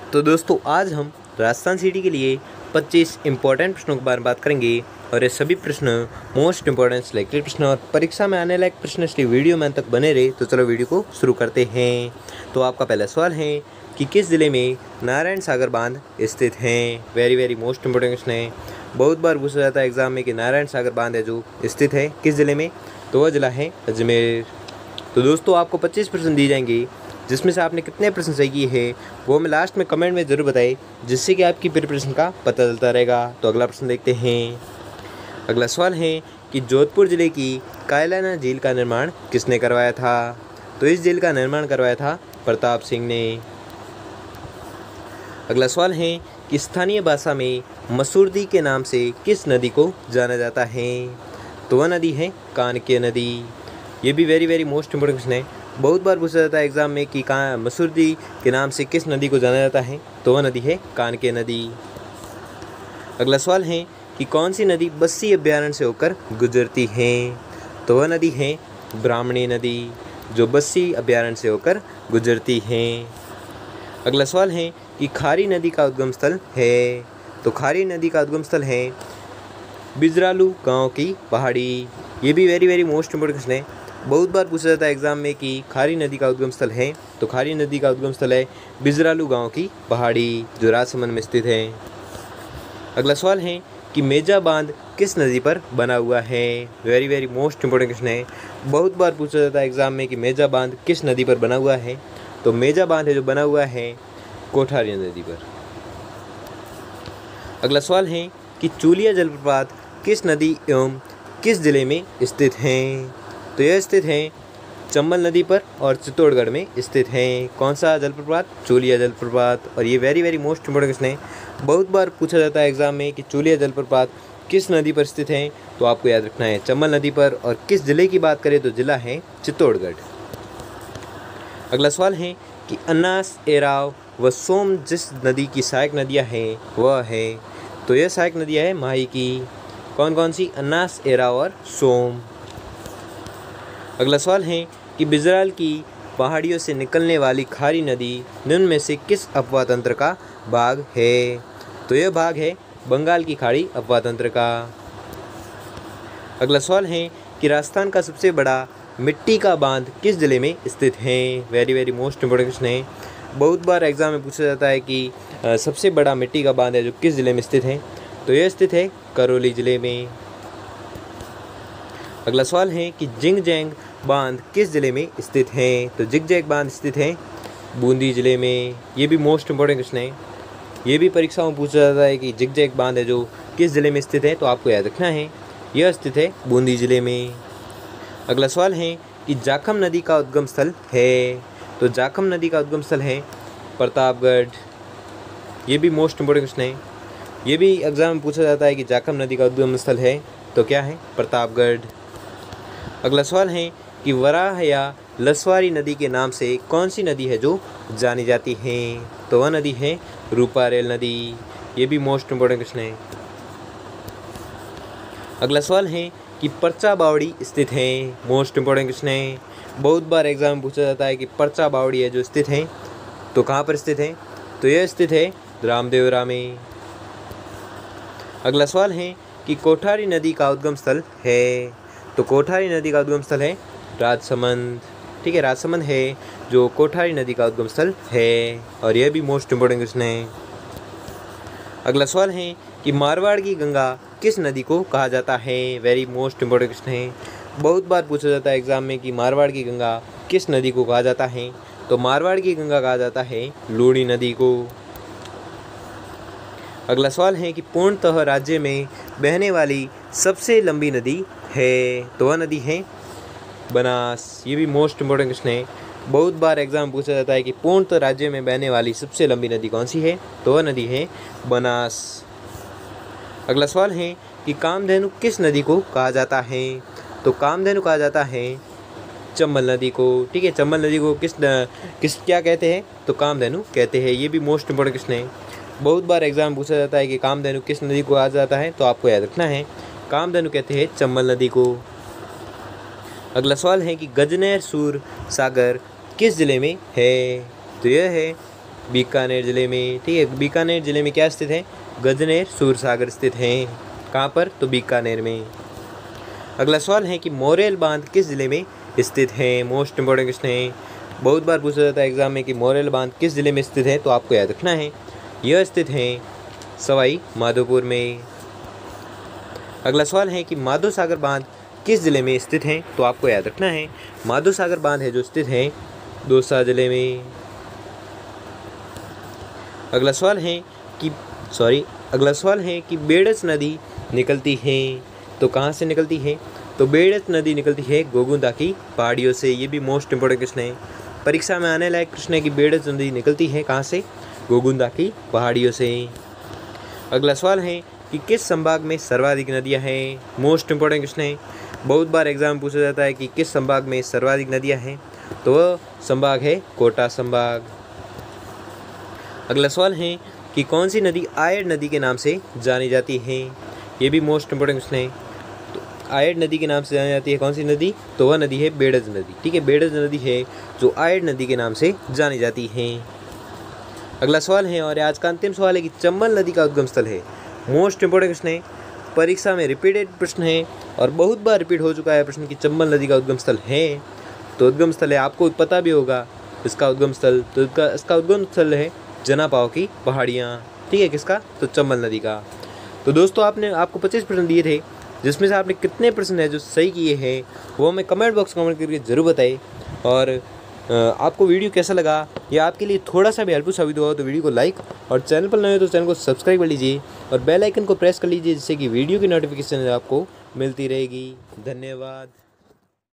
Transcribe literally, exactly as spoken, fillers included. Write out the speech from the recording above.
तो दोस्तों आज हम राजस्थान सिटी के लिए पच्चीस इम्पोर्टेंट प्रश्नों के बारे में बात करेंगे और ये सभी प्रश्न मोस्ट इम्पोर्टेंट सिलेक्टेड प्रश्न और परीक्षा में आने लायक प्रश्न, इसलिए वीडियो में अंत तक बने रहे। तो चलो वीडियो को शुरू करते हैं। तो आपका पहला सवाल है कि किस ज़िले में नारायण सागर बांध स्थित हैं। Very very most important question है, बहुत बार पूछा जाता है एग्जाम में कि नारायण सागर बांध है जो स्थित है किस ज़िले में, तो वह ज़िला है अजमेर। तो दोस्तों आपको पच्चीस प्रश्न दिए जाएंगे, जिसमें से आपने कितने प्रश्न सही किए हैं वो हमें लास्ट में कमेंट में ज़रूर बताएं, जिससे कि आपकी प्रिपरेशन का पता चलता रहेगा। तो अगला प्रश्न देखते हैं। अगला सवाल है कि जोधपुर ज़िले की कायलाना झील का निर्माण किसने करवाया था। तो इस झील का निर्माण करवाया था प्रताप सिंह ने। अगला सवाल है कि स्थानीय भाषा में मसूरदी के नाम से किस नदी को जाना जाता है। तो वह नदी है कानके नदी। ये भी very very most important question है, बहुत बार पूछा जाता है एग्जाम में कि कहाँ मसूरदी के नाम से किस नदी को जाना जाता है, तो वह नदी है कानके नदी। अगला सवाल है कि कौन सी नदी बस्सी अभ्यारण्य से होकर गुजरती है। तो वह नदी है ब्राह्मणी नदी, जो बस्सी अभ्यारण्य से होकर गुजरती है। अगला सवाल है कि खारी नदी का उद्गम स्थल है। तो खारी नदी का उद्गम स्थल है बिजरालू गांव की पहाड़ी। ये भी very very most important question है, बहुत बार पूछा जाता है एग्जाम में कि खारी नदी का उद्गम स्थल है। तो खारी नदी का उद्गम स्थल है बिजरालू गांव की पहाड़ी, जो राजसमंद में स्थित है। अगला सवाल है कि मेजा बांध किस नदी पर बना हुआ है। Very very most important question है, बहुत बार पूछा जाता है एग्जाम में कि मेजा बांध किस नदी पर बना हुआ है। तो मेजा बांध है जो बना हुआ है कोठारी नदी पर। अगला सवाल है कि चूलिया जलप्रपात किस नदी एवं किस जिले में स्थित हैं। तो यह स्थित है चंबल नदी पर और चित्तौड़गढ़ में स्थित है। कौन सा जलप्रपात? चूलिया जलप्रपात। और ये very very most important question है, बहुत बार पूछा जाता है एग्जाम में कि चूलिया जलप्रपात किस नदी पर स्थित है, तो आपको याद रखना है चंबल नदी पर। और किस जिले की बात करें तो जिला है चित्तौड़गढ़। अगला सवाल है कि अन्नास, एराव व सोम जिस नदी की सहायक नदियाँ हैं वह है। तो यह सहायक नदियाँ है माही की। कौन कौन सी? अन्नास, एराव और सोम। अगला सवाल है कि बिजराल की पहाड़ियों से निकलने वाली खारी नदी निम्न में से किस अपवाह तंत्र का भाग है। तो यह भाग है बंगाल की खाड़ी अपवाह तंत्र का। अगला सवाल है कि राजस्थान का सबसे बड़ा मिट्टी का बांध किस जिले में स्थित है। Very very most important question है, बहुत बार एग्जाम में पूछा जाता है कि सबसे बड़ा मिट्टी का बांध है जो किस जिले में स्थित है। तो यह स्थित है करौली जिले में। अगला सवाल है कि जिंग जैंग बांध किस जिले में स्थित है। तो जिग जैग बांध स्थित है बूंदी जिले में। ये भी मोस्ट इम्पोर्टेंट क्वेश्चन है, ये भी परीक्षाओं में पूछा जाता है कि जिग जैग बांध है जो किस जिले में स्थित है, तो आपको याद रखना है यह स्थित है बूंदी जिले में। अगला सवाल है कि जाखम नदी का उद्गम स्थल है। तो जाखम नदी का उद्गम स्थल है प्रतापगढ़। ये भी मोस्ट इम्पोर्टेंट क्वेश्चन है, ये भी एग्जाम में पूछा जाता है कि जाखम नदी का उद्गम स्थल है तो क्या है? प्रतापगढ़। अगला सवाल है कि वराह या लसवारी नदी के नाम से कौन सी नदी है जो जानी जाती है। तो वह नदी है रूपारेल नदी। ये भी मोस्ट इम्पोर्टेंट क्वेश्चन है। अगला सवाल है कि परचा बावड़ी स्थित है। मोस्ट इम्पोर्टेंट क्वेश्चन है, बहुत बार एग्जाम में पूछा जाता है कि परचा बावड़ी है जो स्थित है तो कहाँ पर स्थित है। तो यह स्थित है रामदेवरा में। अगला सवाल है कि कोठारी नदी का उद्गम स्थल है। तो कोठारी नदी का उद्गम स्थल है राजसमंद। ठीक है, राजसमंद है जो कोठारी नदी का उद्गम स्थल है। और यह भी मोस्ट इम्पोर्टेंट क्वेश्चन है। अगला सवाल है कि मारवाड़ की गंगा किस नदी को कहा जाता है। वेरी मोस्ट इम्पोर्टेंट क्वेश्चन है, बहुत बार पूछा जाता है एग्जाम में कि मारवाड़ की गंगा किस नदी को कहा जाता है। तो मारवाड़ की गंगा कहा जाता है लूणी नदी को। अगला सवाल है कि पूर्णतः राज्य में बहने वाली सबसे लंबी नदी है। तो वह नदी है बनास। ये भी मोस्ट इम्पोर्टेंट क्वेश्चन है, बहुत बार एग्जाम में पूछा जाता है कि पूर्णतः राज्य में बहने वाली सबसे लंबी नदी कौन सी है। तो वह नदी है बनास। अगला सवाल है कि कामधेनु किस नदी को कहा जाता है। तो कामधेनु कहा जाता है चंबल नदी को। ठीक है, चंबल नदी को किस किस क्या कहते हैं? तो कामधेनु कहते हैं। ये भी मोस्ट इम्पोर्टेंट क्वेश्चन है, बहुत बार एग्जाम में पूछा जाता है कि कामधेनु किस नदी को कहा जाता है, तो आपको याद रखना है कामधेनु कहते हैं चंबल नदी को। अगला सवाल है कि गजनेर सूर सागर किस जिले में है। तो यह है बीकानेर ज़िले में। ठीक है, बीकानेर ज़िले में क्या स्थित है? गजनेर सूरसागर स्थित हैं। कहाँ पर? तो बीकानेर में। अगला सवाल है कि मोरेल बांध किस ज़िले में स्थित है? मोस्ट इंपॉर्टेंट क्वेश्चन है, बहुत बार पूछा जाता है एग्जाम में कि मोरेल बांध किस ज़िले में स्थित है, तो आपको याद रखना है यह स्थित है सवाई माधोपुर में। अगला सवाल है कि माधो सागर बांध किस ज़िले में स्थित है, तो आपको याद रखना है माधो सागर बांध है जो स्थित है दौसा ज़िले में। अगला सवाल है कि सॉरी अगला सवाल है कि बेड़स नदी निकलती है, तो कहाँ से निकलती है? तो बेड़स नदी निकलती है गोगुंदा की पहाड़ियों से। ये भी मोस्ट इंपॉर्टेंट क्वेश्चन है, परीक्षा में आने लायक प्रश्न है कि बेड़स नदी निकलती है कहाँ से? गोगुंदा की पहाड़ियों से। अगला सवाल है कि किस संभाग में सर्वाधिक नदियाँ हैं? मोस्ट इंपॉर्टेंट क्वेश्चन है, बहुत बार एग्जाम में पूछा जाता है कि किस संभाग में सर्वाधिक नदियाँ हैं, तो वह संभाग है कोटा संभाग। अगला सवाल है कि कौन सी नदी आयड़ नदी के नाम से जानी जाती है? ये भी मोस्ट इंपॉर्टेंट क्वेश्चन है। तो आयड़ नदी के नाम से जानी जाती है कौन सी नदी? तो वह नदी है बेड़ज नदी। ठीक है, बेड़ज नदी है जो आयड़ नदी के नाम से जानी जाती है। अगला सवाल है और आज का अंतिम सवाल है कि चंबल नदी का उद्गम स्थल है। मोस्ट इंपॉर्टेंट क्वेश्चन है, परीक्षा में रिपीटेड प्रश्न है और बहुत बार रिपीट हो चुका है प्रश्न कि चंबल नदी का उद्गम स्थल है। तो उद्गम स्थल है, आपको पता भी होगा इसका उद्गम स्थल, तो इसका इसका उद्गम स्थल है जनापाव की पहाड़ियाँ। ठीक है, किसका? तो चंबल नदी का। तो दोस्तों आपने आपको पच्चीस प्रश्न दिए थे, जिसमें से आपने कितने प्रश्न है जो सही किए हैं वो हमें कमेंट बॉक्स कमेंट करके ज़रूर बताएं। और आपको वीडियो कैसा लगा या आपके लिए थोड़ा सा भी हेल्पफुल साबित हुआ तो वीडियो को लाइक और चैनल पर नए हो तो चैनल को सब्सक्राइब कर लीजिए और बेल आइकन को प्रेस कर लीजिए, जिससे कि वीडियो की नोटिफिकेशन आपको मिलती रहेगी। धन्यवाद।